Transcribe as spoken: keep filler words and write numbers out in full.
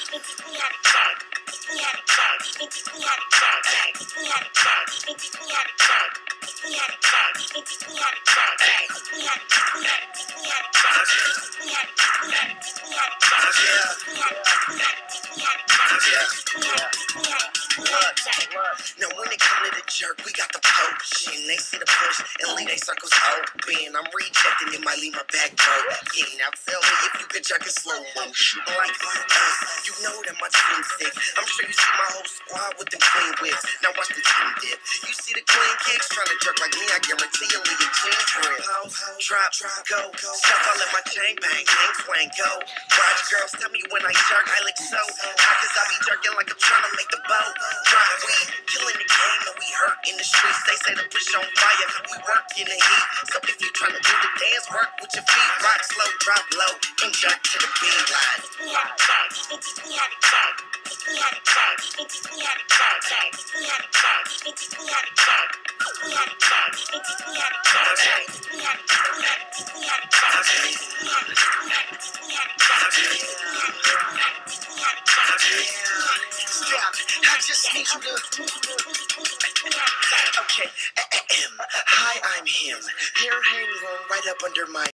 Now when it come to the jerk, we got the potion. They see the push and leave they circles open. I'm rejecting, it might leave my back broke. Yeah, now tell me if you could jerk in slow motion. Like us, you know that my team sick. I'm sure you see my whole squad with the clean whips. Now watch the team dip. You see the clean kicks trying to jerk like me, I guarantee you'll leave your jeans drip. Drop, go, stuff all in my chain bang, chain swing, go. Watch girls tell me when I jerk, I look so hot cause I be jerking like I'm trying to make the boat. Drop weed, killing the game and we hurt in the streets. They say to push on fire, we work in the heat. So if you trying to do the dance, work with your feet. Rock slow, drop low, and jerk to the beat. Like, we had a check, we had a check, we had a check, we had a check, we had a check, we had a check, we had a check, we had a check, we had a check, we had a check, we had a check, we had a check, we had a check, we had a check, we had a check, we had a check. I just need you to. Okay, hi, I'm him. Hair hang low right up under my.